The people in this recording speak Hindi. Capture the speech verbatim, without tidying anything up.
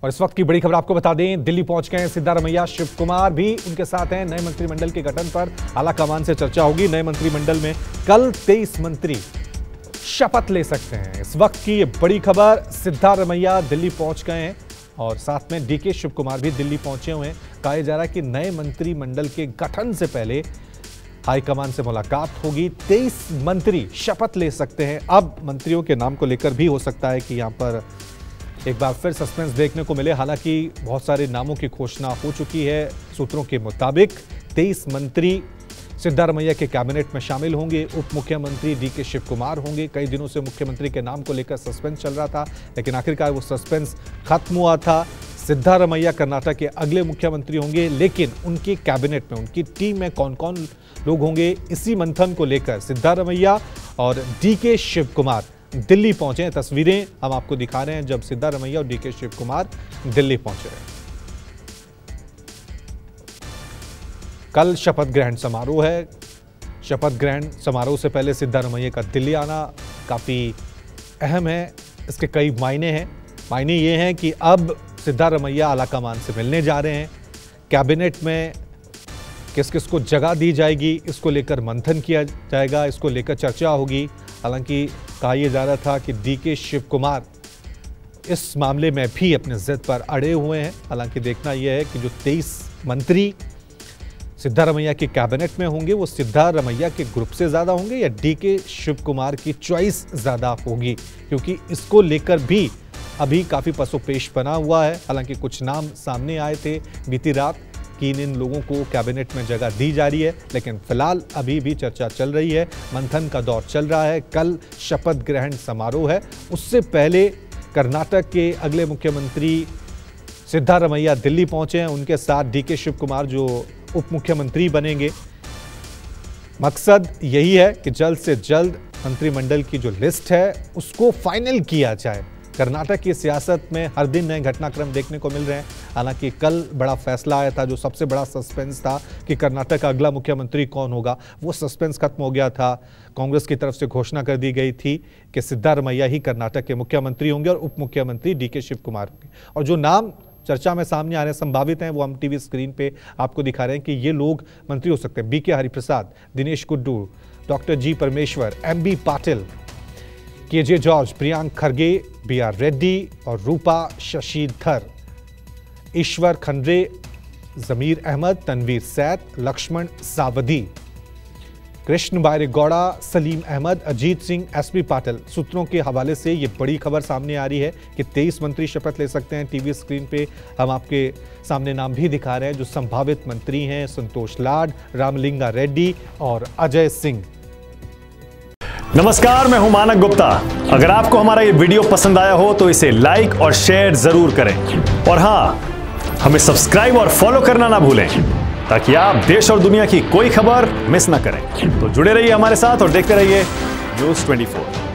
और इस वक्त की बड़ी खबर आपको बता दें, दिल्ली पहुंच गए हैं सिद्धारमैया। शिव कुमार भी उनके साथ हैं। नए मंत्रिमंडल के गठन पर आलाकमान से चर्चा होगी। नए मंत्रिमंडल में कल तेईस मंत्री शपथ ले सकते हैं। इस वक्त की ये बड़ी खबर, सिद्धारमैया दिल्ली पहुंच गए हैं और साथ में डीके शिव कुमार भी दिल्ली पहुंचे हुए हैं। कहा जा रहा है कि नए मंत्रिमंडल के गठन से पहले हाईकमान से मुलाकात होगी। तेईस मंत्री शपथ ले सकते हैं। अब मंत्रियों के नाम को लेकर भी हो सकता है कि यहां पर एक बार फिर सस्पेंस देखने को मिले। हालांकि बहुत सारे नामों की घोषणा हो चुकी है। सूत्रों के मुताबिक तेईस मंत्री सिद्धारमैया के कैबिनेट में शामिल होंगे। उप मुख्यमंत्री डीके शिव कुमार होंगे। कई दिनों से मुख्यमंत्री के नाम को लेकर सस्पेंस चल रहा था, लेकिन आखिरकार वो सस्पेंस खत्म हुआ था। सिद्धारमैया कर्नाटक के अगले मुख्यमंत्री होंगे, लेकिन उनकी कैबिनेट में, उनकी टीम में कौन कौन लोग होंगे, इसी मंथन को लेकर सिद्धारमैया और डीके शिव कुमार दिल्ली पहुंचे हैं। तस्वीरें हम आपको दिखा रहे हैं जब सिद्धारमैया और डीके शिव कुमार दिल्ली पहुंचे हैं। कल शपथ ग्रहण समारोह है। शपथ ग्रहण समारोह से पहले सिद्धारमैया का दिल्ली आना काफी अहम है। इसके कई मायने हैं। मायने ये हैं कि अब सिद्धारमैया आलाकमान से मिलने जा रहे हैं। कैबिनेट में किस किस को जगह दी जाएगी, इसको लेकर मंथन किया जाएगा, इसको लेकर चर्चा होगी। हालांकि कहा यह जा रहा था कि डीके शिव कुमार इस मामले में भी अपने जिद पर अड़े हुए हैं। हालांकि देखना यह है कि जो तेईस मंत्री सिद्धारमैया के कैबिनेट में होंगे वो सिद्धारमैया के ग्रुप से ज्यादा होंगे या डीके शिव कुमार की चॉइस ज्यादा होगी, क्योंकि इसको लेकर भी अभी काफी पसोपेश बना हुआ है। हालांकि कुछ नाम सामने आए थे बीती रात कि इन लोगों को कैबिनेट में जगह दी जा रही है, लेकिन फिलहाल अभी भी चर्चा चल रही है। मंथन का दौर चल रहा है। कल शपथ ग्रहण समारोह है। उससे पहले कर्नाटक के अगले मुख्यमंत्री सिद्धारमैया दिल्ली पहुंचे हैं। उनके साथ डीके शिव कुमार जो उप मुख्यमंत्री बनेंगे। मकसद यही है कि जल्द से जल्द मंत्रिमंडल की जो लिस्ट है उसको फाइनल किया जाए। कर्नाटक की सियासत में हर दिन नए घटनाक्रम देखने को मिल रहे हैं। हालांकि कल बड़ा फैसला आया था, जो सबसे बड़ा सस्पेंस था कि कर्नाटक का अगला मुख्यमंत्री कौन होगा, वो सस्पेंस खत्म हो गया था। कांग्रेस की तरफ से घोषणा कर दी गई थी कि सिद्धारमैया ही कर्नाटक के मुख्यमंत्री होंगे और उप मुख्यमंत्री डीके शिव कुमार होंगे। और जो नाम चर्चा में सामने आ रहे हैं, संभावित हैं, वो हम टीवी स्क्रीन पे आपको दिखा रहे हैं कि ये लोग मंत्री हो सकते हैं। B K Hariprasad, Dinesh Guddu, doctor G Parameshwara, M B Patil, K J George, Priyank Kharge, B R Reddy और रूपा शशिधर, ईश्वर खंड्रे, जमीर अहमद, तनवीर सैद, लक्ष्मण सावधी, कृष्ण बायरेगौड़ा, सलीम अहमद, अजीत सिंह, एस पी पाटिल। सूत्रों के हवाले से ये बड़ी खबर सामने आ रही है कि तेईस मंत्री शपथ ले सकते हैं। टीवी स्क्रीन पे हम आपके सामने नाम भी दिखा रहे हैं जो संभावित मंत्री हैं। संतोष लाड, रामलिंगा रेड्डी और अजय सिंह। नमस्कार, मैं हूं मानक गुप्ता। अगर आपको हमारा ये वीडियो पसंद आया हो तो इसे लाइक और शेयर जरूर करें, और हां, हमें सब्सक्राइब और फॉलो करना ना भूलें ताकि आप देश और दुनिया की कोई खबर मिस ना करें। तो जुड़े रहिए हमारे साथ और देखते रहिए न्यूज़ चौबीस।